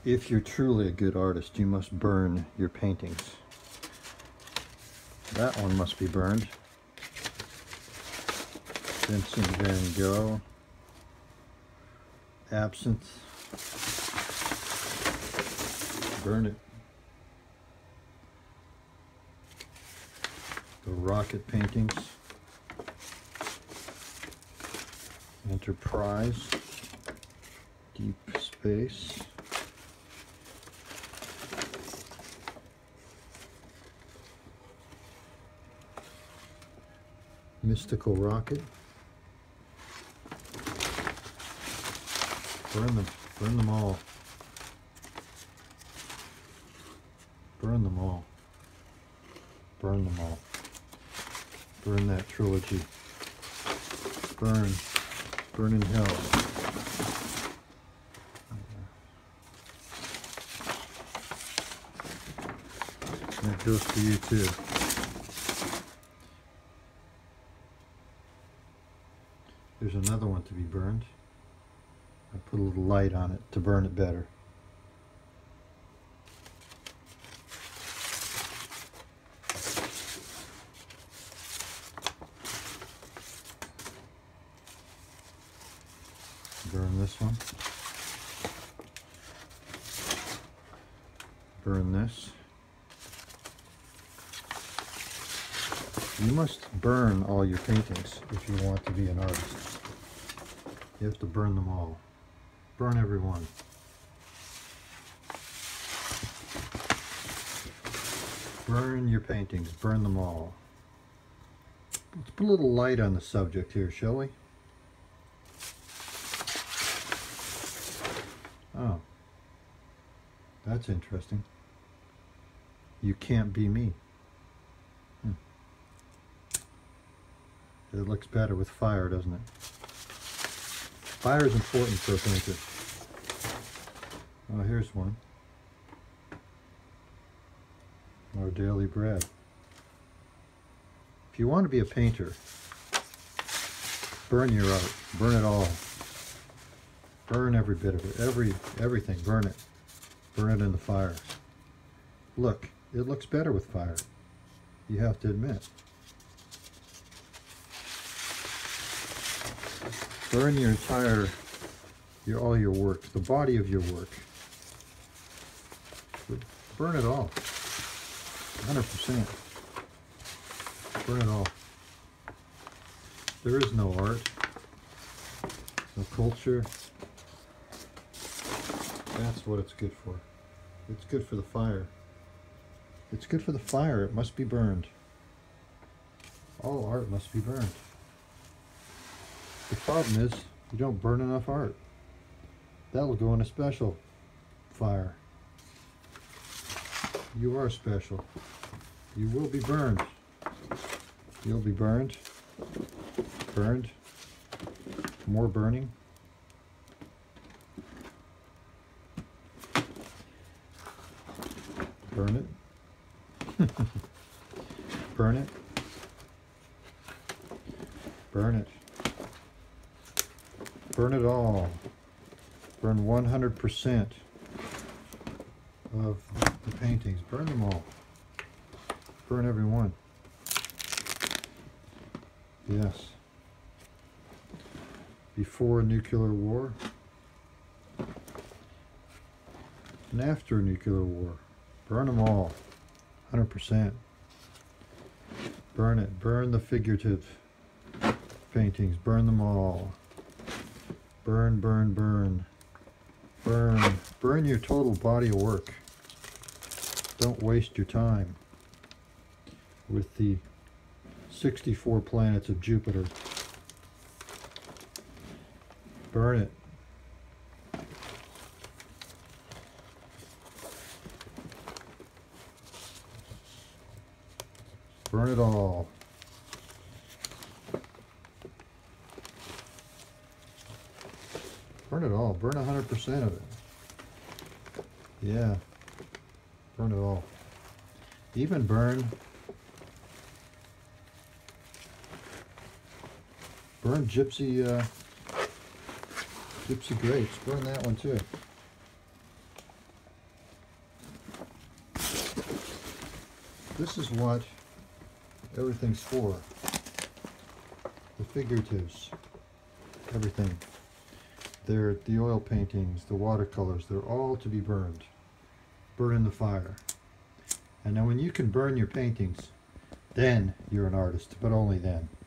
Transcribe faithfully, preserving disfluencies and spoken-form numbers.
If you're truly a good artist, you must burn your paintings. That one must be burned. Vincent van Gogh. Absinthe. Burn it. The rocket paintings. Enterprise. Deep Space. Mystical Rocket. Burn them. Burn them all. Burn them all. Burn them all. Burn that trilogy. Burn. Burn in hell. That goes for you too. There's another one to be burned. I put a little light on it to burn it better. Burn this one. Burn this. You must burn all your paintings if you want to be an artist. You have to burn them all. Burn every one. Burn your paintings. Burn them all. Let's put a little light on the subject here, shall we? Oh. That's interesting. You can't be me. Hmm. It looks better with fire, doesn't it? Fire is important for a painter. Oh, here's one. Our daily bread. If you want to be a painter, burn your art. Burn it all. Burn every bit of it. Every, everything. Burn it. Burn it in the fire. Look, it looks better with fire. You have to admit. Burn your entire, your all your work, the body of your work. Burn it all. one hundred percent. Burn it all. There is no art, no culture. That's what it's good for. It's good for the fire. It's good for the fire. It must be burned. All art must be burned. The problem is, you don't burn enough art. That'll go in a special fire. You are special. You will be burned. You'll be burned. Burned. More burning. Burn it. Burn it. Burn it. Burn it all. Burn one hundred percent of the paintings. Burn them all. Burn every one. Yes. Before a nuclear war and after a nuclear war. Burn them all. one hundred percent. Burn it. Burn the figurative paintings. Burn them all. Burn, burn, burn. Burn. Burn your total body of work. Don't waste your time with the sixty-four planets of Jupiter. Burn it. Burn it all. Burn it all. Burn one hundred percent of it. Yeah. Burn it all. Even burn burn gypsy uh, gypsy grapes. Burn that one too. this is what everything's for. The figuratives, everything. They're the oil paintings, the watercolors, they're all to be burned. Burn in the fire. And now when you can burn your paintings, then you're an artist, but only then.